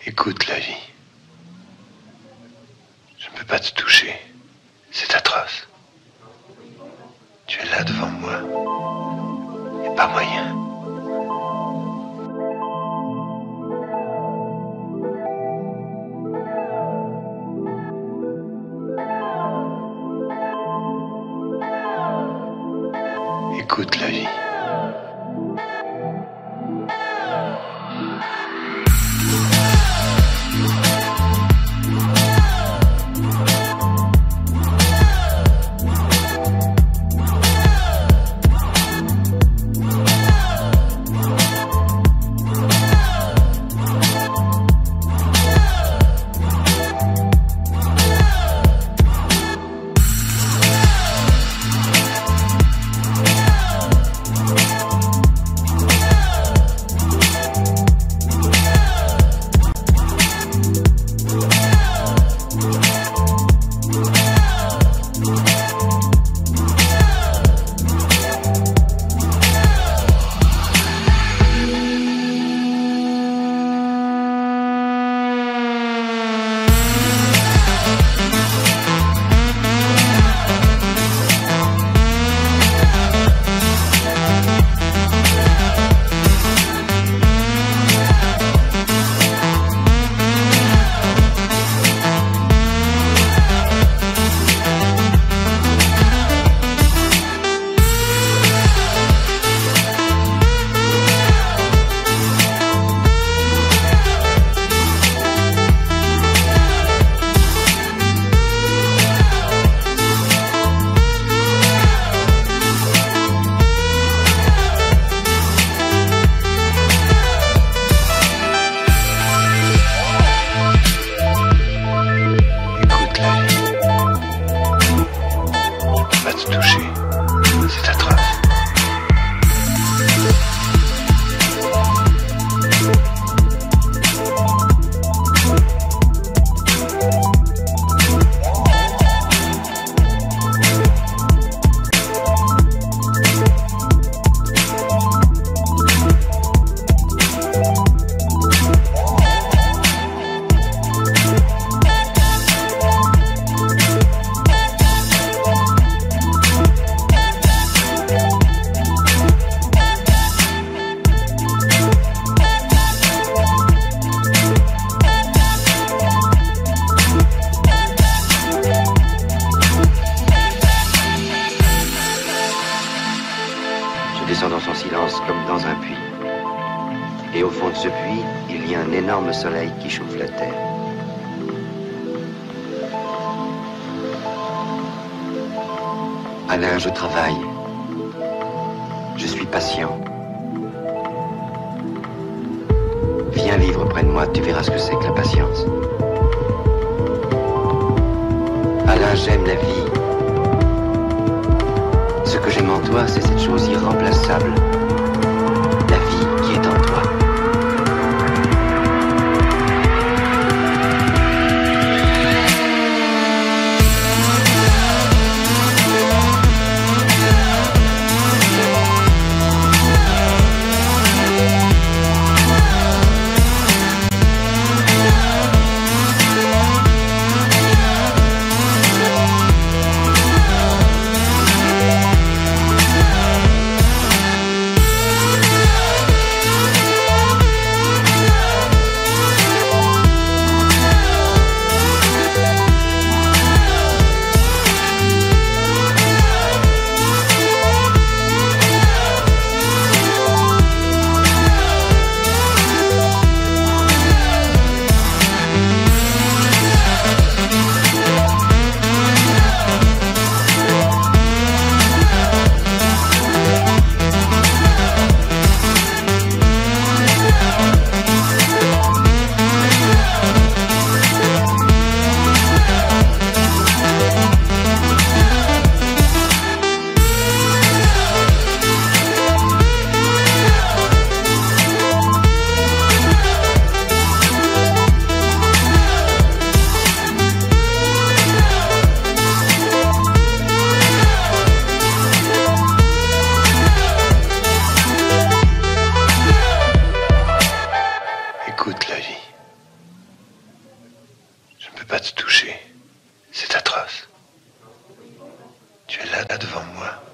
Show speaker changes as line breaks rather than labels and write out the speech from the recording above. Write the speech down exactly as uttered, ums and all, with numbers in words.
Écoute la vie. Je ne peux pas te toucher. C'est atroce. Tu es là devant moi. Il n'y a pas moyen. Écoute la vie.
Dans son silence comme dans un puits. Et au fond de ce puits, il y a un énorme soleil qui chauffe la terre. Alain, je travaille. Je suis patient. Viens vivre près de moi, tu verras ce que c'est que la patience. Alain, j'aime la vie. Ce que j'aime en toi, c'est cette chose irremplaçable. La vie qui est en toi.
ne peux pas te toucher. C'est atroce. Tu es là, là devant moi.